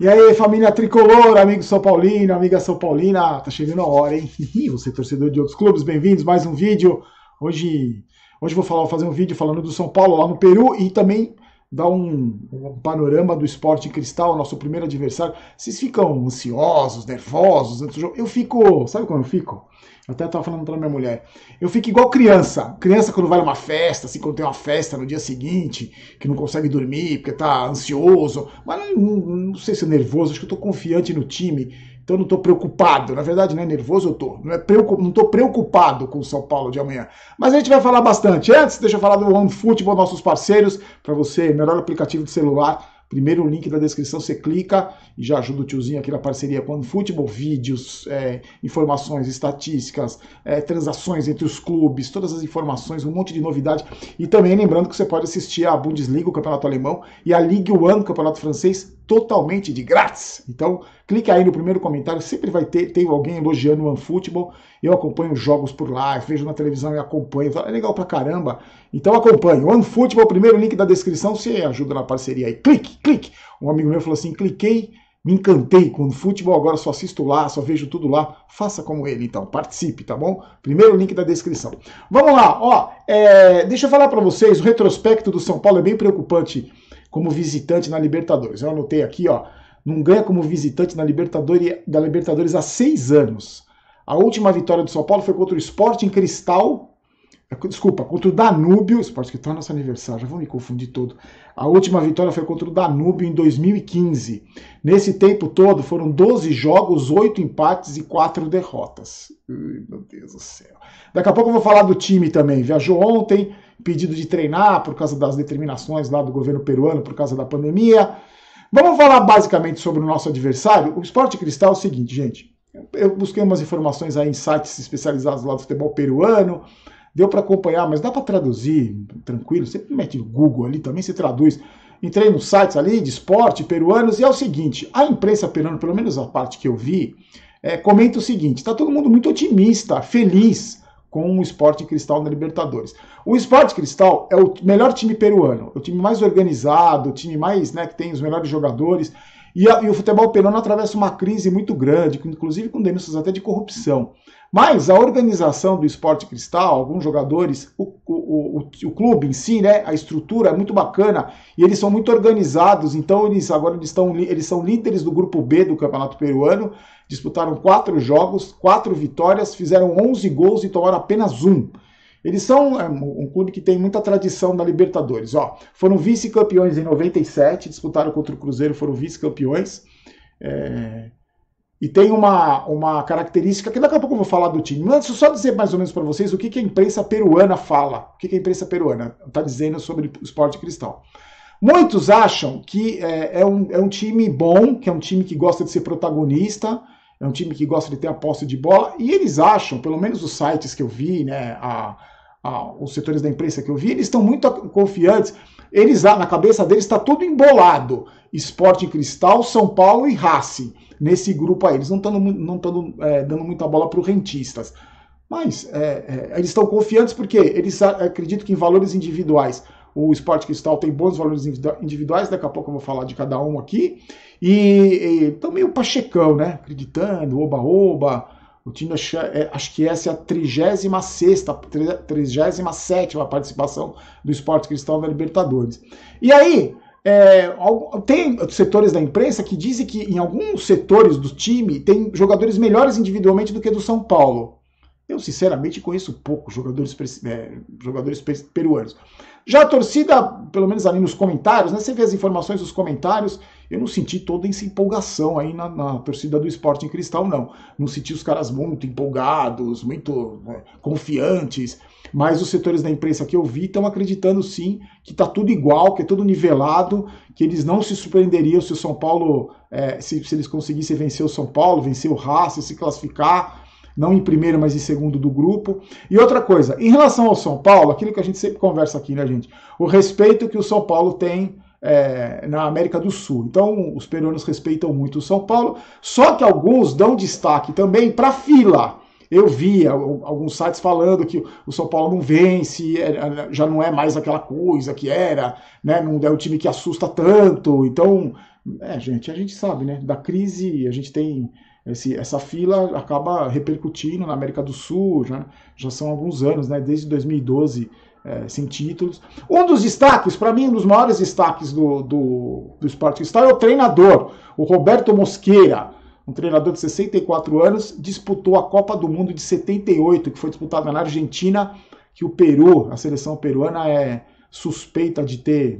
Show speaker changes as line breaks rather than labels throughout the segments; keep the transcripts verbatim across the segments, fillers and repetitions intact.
E aí, família tricolor, amigo São Paulino, amiga São Paulina, tá chegando a hora, hein? Você, torcedor de outros clubes, bem-vindos, mais um vídeo. Hoje, hoje vou falar, vou fazer um vídeo falando do São Paulo lá no Peru e também dar um, um panorama do Sporting Cristal, nosso primeiro adversário. Vocês ficam ansiosos, nervosos antes do jogo? Eu fico, sabe como eu fico? Eu até estava falando para minha mulher. Eu fico igual criança. Criança quando vai numa festa, assim, quando tem uma festa no dia seguinte, que não consegue dormir porque tá ansioso. Mas não, não, não sei se é nervoso, acho que eu tô confiante no time. Então não tô preocupado. Na verdade, não é nervoso, eu tô. Não, é preocup... não tô preocupado com o São Paulo de amanhã. Mas a gente vai falar bastante. Antes, deixa eu falar do OneFootball, nossos parceiros. Para você, melhor aplicativo de celular. Primeiro link da descrição, você clica e já ajuda o tiozinho aqui na parceria com o OneFootball, vídeos, é, informações, estatísticas, é, transações entre os clubes, todas as informações, um monte de novidade. E também lembrando que você pode assistir a Bundesliga, o Campeonato Alemão, e a Ligue um, o Campeonato Francês, totalmente de grátis. Então, clique aí no primeiro comentário, sempre vai ter, tem alguém elogiando o OneFootball. Eu acompanho jogos por lá, vejo na televisão e acompanho, é legal pra caramba. Então acompanhe. OneFootball, primeiro link da descrição, você ajuda na parceria aí. Clique, clique. Um amigo meu falou assim, cliquei, me encantei com o futebol, agora só assisto lá, só vejo tudo lá. Faça como ele, então, participe, tá bom? Primeiro link da descrição. Vamos lá, ó, é, deixa eu falar pra vocês, o retrospecto do São Paulo é bem preocupante como visitante na Libertadores. Eu anotei aqui, ó, não ganha como visitante na Libertadores, da Libertadores há seis anos. A última vitória do São Paulo foi contra o Sporting Cristal, desculpa, contra o Danúbio, Sporting Cristal é nosso aniversário, já vou me confundir todo. A última vitória foi contra o Danúbio em dois mil e quinze. Nesse tempo todo foram doze jogos, oito empates e quatro derrotas. Ui, meu Deus do céu. Daqui a pouco eu vou falar do time também. Viajou ontem, pedido de treinar por causa das determinações lá do governo peruano, por causa da pandemia. Vamos falar basicamente sobre o nosso adversário. O Sporting Cristal é o seguinte, gente. Eu busquei umas informações aí em sites especializados lá do futebol peruano, deu para acompanhar, mas dá para traduzir, tranquilo, você mete no Google ali também, você traduz. Entrei nos sites ali de esporte peruanos e é o seguinte, a imprensa peruana, pelo menos a parte que eu vi, é, comenta o seguinte, está todo mundo muito otimista, feliz com o Sporting Cristal na Libertadores. O Sporting Cristal é o melhor time peruano, o time mais organizado, o time mais, né, que tem os melhores jogadores. E, a, e o futebol peruano atravessa uma crise muito grande, inclusive com denúncias até de corrupção. Mas a organização do Sporting Cristal, alguns jogadores, o, o, o, o clube em si, né, a estrutura é muito bacana e eles são muito organizados. Então eles agora eles, estão, eles são líderes do grupo B do Campeonato Peruano, disputaram quatro jogos, quatro vitórias, fizeram onze gols e tomaram apenas um. Eles são é, um clube que tem muita tradição na Libertadores. Ó, foram vice-campeões em noventa e sete, disputaram contra o Cruzeiro, foram vice-campeões. É, e tem uma, uma característica que daqui a pouco eu vou falar do time. Mas deixa eu só dizer mais ou menos para vocês o que, que a imprensa peruana fala. O que, que a imprensa peruana está dizendo sobre o Sporting Cristal. Muitos acham que é, é, um, é um time bom, que é um time que gosta de ser protagonista, é um time que gosta de ter a posse de bola, e eles acham, pelo menos os sites que eu vi, né, a, a, os setores da imprensa que eu vi, eles estão muito confiantes, eles, na cabeça deles está tudo embolado, Sporting Cristal, São Paulo e Racing, nesse grupo aí, eles não estão não tão, é, dando muita bola para os rentistas, mas é, é, eles estão confiantes porque eles acreditam que em valores individuais, o Sporting Cristal tem bons valores individuais, daqui a pouco eu vou falar de cada um aqui. E, e também o Pachecão, né? Acreditando, oba-oba. O time, acho, é, acho que essa é a trigésima sexta, trigésima sétima participação do Sporting Cristal na Libertadores. E aí, é, tem setores da imprensa que dizem que em alguns setores do time tem jogadores melhores individualmente do que do São Paulo. Eu, sinceramente, conheço poucos jogadores, é, jogadores peruanos. Já a torcida, pelo menos ali nos comentários, né, você vê as informações dos comentários, eu não senti toda essa empolgação aí na, na torcida do Sporting Cristal, não. Não senti os caras muito empolgados, muito né, confiantes, mas os setores da imprensa que eu vi estão acreditando sim que está tudo igual, que é tudo nivelado, que eles não se surpreenderiam se o São Paulo, é, se, se eles conseguissem vencer o São Paulo, vencer o Racing, se classificar, não em primeiro, mas em segundo do grupo. E outra coisa, em relação ao São Paulo, aquilo que a gente sempre conversa aqui, né, gente? O respeito que o São Paulo tem é, na América do Sul. Então, os peruanos respeitam muito o São Paulo, só que alguns dão destaque também para a fila. Eu via alguns sites falando que o São Paulo não vence, já não é mais aquela coisa que era, né? Não é um time que assusta tanto, então É, gente, a gente sabe, né? Da crise, a gente tem esse, essa fila acaba repercutindo na América do Sul, já, já são alguns anos, né? Desde dois mil e doze, é, sem títulos. Um dos destaques, para mim, um dos maiores destaques do, do, do Sport Cristal é o treinador, o Roberto Mosqueira, um treinador de sessenta e quatro anos, disputou a Copa do Mundo de setenta e oito, que foi disputada na Argentina, que o Peru, a seleção peruana é suspeita de ter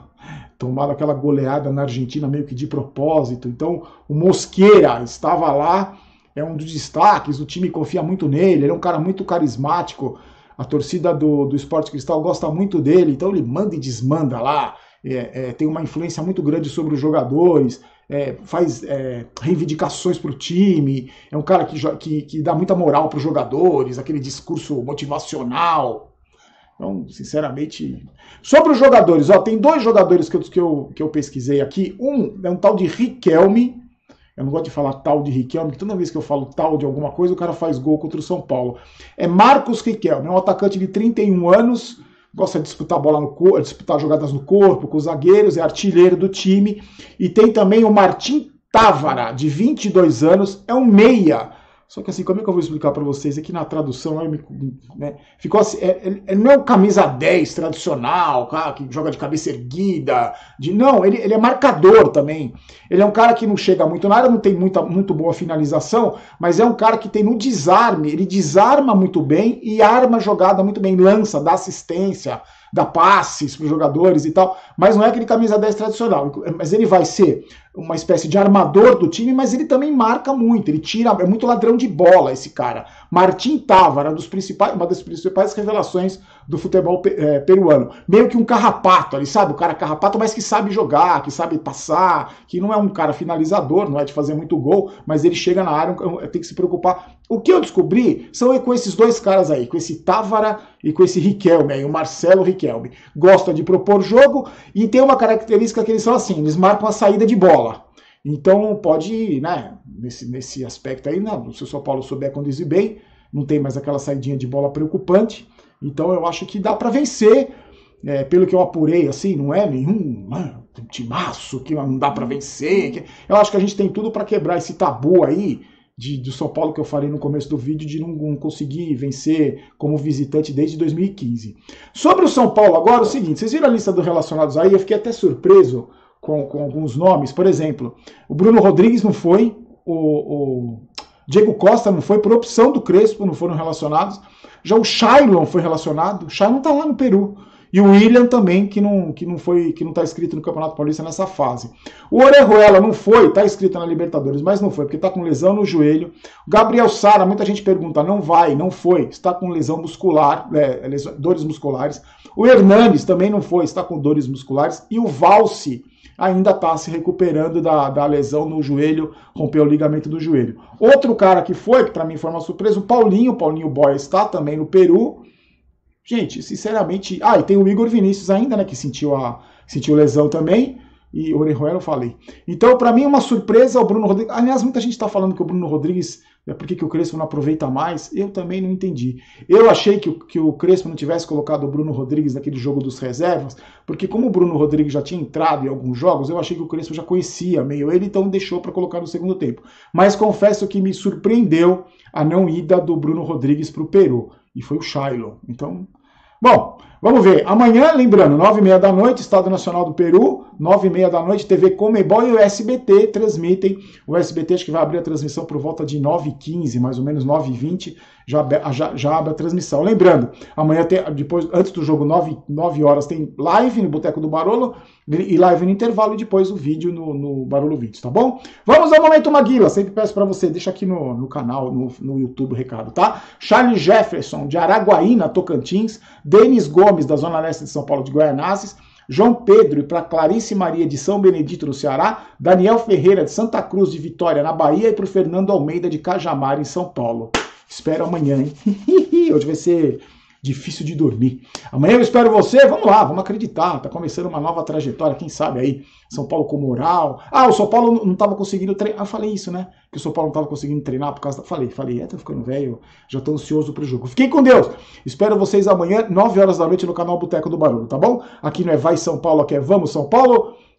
tomado aquela goleada na Argentina meio que de propósito. Então o Mosqueira estava lá, é um dos destaques, o time confia muito nele, ele é um cara muito carismático, a torcida do, do Sport Cristal gosta muito dele, então ele manda e desmanda lá, é, é, tem uma influência muito grande sobre os jogadores, é, faz é, reivindicações para o time, é um cara que, que, que dá muita moral para os jogadores, aquele discurso motivacional. Então, sinceramente... Sobre os jogadores, ó, tem dois jogadores que eu, que, eu, que eu pesquisei aqui. Um é um tal de Riquelme. Eu não gosto de falar tal de Riquelme, porque toda vez que eu falo tal de alguma coisa, o cara faz gol contra o São Paulo. É Marcos Riquelme, é um atacante de trinta e um anos, gosta de disputar bola no corpo, disputar jogadas no corpo com os zagueiros, é artilheiro do time. E tem também o Martim Távara, de vinte e dois anos, é um meia. Só que assim, como é que eu vou explicar para vocês? Aqui na tradução, né, ficou assim, é, é, não é o camisa dez tradicional, cara, que joga de cabeça erguida. De, não, ele, ele é marcador também. Ele é um cara que não chega muito na área, não tem muita, muito boa finalização, mas é um cara que tem no desarme, ele desarma muito bem e arma a jogada muito bem, lança, dá assistência, dá passes para os jogadores e tal, mas não é aquele camisa dez tradicional, mas ele vai ser uma espécie de armador do time, mas ele também marca muito, ele tira, é muito ladrão de bola esse cara. Martim Távara, dos principais, uma das principais revelações do futebol é, peruano, meio que um carrapato ali, sabe, o cara carrapato, mas que sabe jogar, que sabe passar, que não é um cara finalizador, não é de fazer muito gol, mas ele chega na área, tem que se preocupar. O que eu descobri são com esses dois caras aí, com esse Távara e com esse Riquelme aí, o Marcelo Riquelme. Gosta de propor jogo e tem uma característica que eles são assim, eles marcam a saída de bola. Então pode, né, nesse, nesse aspecto aí, não, se o São Paulo souber conduzir bem, não tem mais aquela saidinha de bola preocupante. Então eu acho que dá para vencer, é, pelo que eu apurei, assim, não é nenhum mano, um timaço que não dá para vencer. Que, eu acho que a gente tem tudo para quebrar esse tabu aí, De, do São Paulo que eu falei no começo do vídeo, de não, não conseguir vencer como visitante desde dois mil e quinze. Sobre o São Paulo agora, é o seguinte, vocês viram a lista dos relacionados aí, eu fiquei até surpreso com, com alguns nomes, por exemplo, o Bruno Rodrigues não foi, o, o Diego Costa não foi, por opção do Crespo não foram relacionados, já o Shailon foi relacionado, o Shailon tá lá no Peru. E o William também, que não, que não foi, que não está inscrito no Campeonato Paulista nessa fase. O Orejuela não foi, está inscrito na Libertadores, mas não foi, porque está com lesão no joelho. O Gabriel Sara, muita gente pergunta, não vai, não foi, está com lesão muscular, é, lesão, dores musculares. O Hernanes também não foi, está com dores musculares. E o Valse ainda está se recuperando da, da lesão no joelho, rompeu o ligamento do joelho. Outro cara que foi, que para mim foi uma surpresa, o Paulinho, o Paulinho Boia está também no Peru. Gente, sinceramente... Ah, e tem o Igor Vinícius ainda, né, que sentiu, a, sentiu lesão também, e o Orejuela eu falei. Então, para mim, uma surpresa o Bruno Rodrigues... Aliás, muita gente está falando que o Bruno Rodrigues... É por que o Crespo não aproveita mais? Eu também não entendi. Eu achei que o, que o Crespo não tivesse colocado o Bruno Rodrigues naquele jogo dos reservas, porque como o Bruno Rodrigues já tinha entrado em alguns jogos, eu achei que o Crespo já conhecia meio ele, então deixou para colocar no segundo tempo. Mas confesso que me surpreendeu a não ida do Bruno Rodrigues para o Peru. E foi o Shailon. Então, bom, vamos ver. Amanhã, lembrando, nove e meia da noite, Estado Nacional do Peru, nove e meia da noite, T V Comebol e o S B T transmitem. O S B T acho que vai abrir a transmissão por volta de nove e quinze, mais ou menos nove e vinte, já, já, já abre a transmissão. Lembrando, amanhã, tem, depois, antes do jogo, nove horas, tem live no Boteco do Barolo, e live no intervalo, e depois o vídeo no, no Barolo Vídeos, tá bom? Vamos ao Momento Maguila, sempre peço para você, deixa aqui no, no canal, no, no YouTube o recado, tá? Charles Jefferson, de Araguaína, Tocantins, Denis Gomes, da Zona Leste de São Paulo, de Guaianazes, João Pedro e para Clarice Maria de São Benedito, no Ceará, Daniel Ferreira de Santa Cruz de Vitória, na Bahia, e para o Fernando Almeida de Cajamar, em São Paulo. Espero amanhã, hein? Hoje vai ser difícil de dormir. Amanhã eu espero você, vamos lá, vamos acreditar, tá começando uma nova trajetória, quem sabe aí, São Paulo com moral. Ah, o São Paulo não estava conseguindo treinar, ah, falei isso, né? Que o São Paulo não estava conseguindo treinar por causa da... Falei, falei, é, tô ficando velho, já tô ansioso pro jogo. Fiquem com Deus, espero vocês amanhã, nove horas da noite no canal Boteco do Barulho, tá bom? Aqui não é Vai São Paulo, aqui é Vamos São Paulo.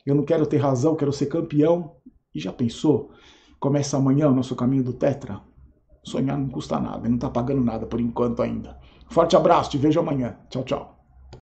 Eu não quero ter razão, quero ser campeão. E já pensou? Começa amanhã o nosso caminho do Tetra? Sonhar não custa nada, não tá pagando nada por enquanto ainda. Forte abraço, te vejo amanhã. Tchau, tchau.